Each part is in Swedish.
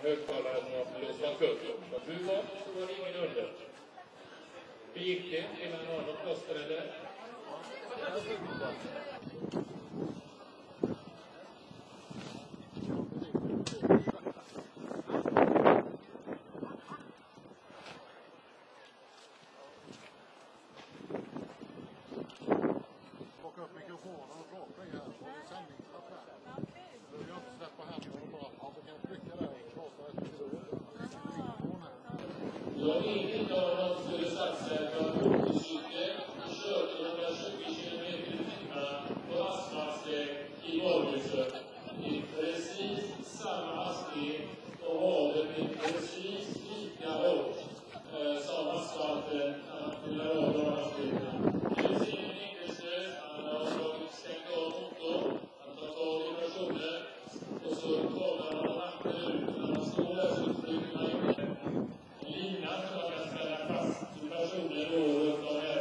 högtalaren och blåsat upp. Hur var så var det ingen under. Hur gick det? Vill man ha något plåster eller? Plocka upp mikrofonen och prata i här. Och det är sändningsplats här. Du gör inte släppa händerna och bara. Ja, så kan jag trycka där och prata mikrofon här. Jag vet inte om de skulle satsa på en motorcykel och kört 120 km/h på asfaltsväg i Norgesjö. Det är precis samma hastighet och havet är precis lika hårt som asfalten till hastigheten. Det finns ingen enkelström, han har stängt av motorn, han tar tag i personer och så talar han vatten ut. När man står där så trycker man in en lina som man kan ställa fast till personer runt om här.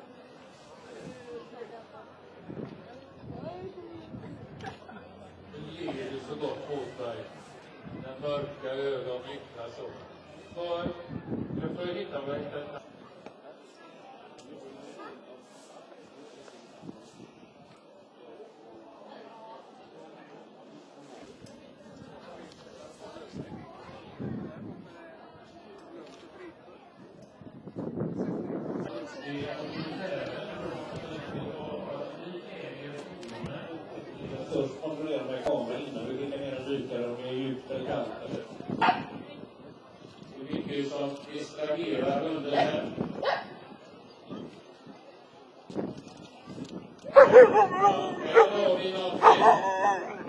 Nu ger det så gott på sig. Den mörka ögon vittnar så. Nu får jag hitta vad jag hittar. Först kontrollerar man kameran innan vi skickar ner en rykare om det är djupt eller kallt. Det är mycket som distraherar under här. Här har vi någonting.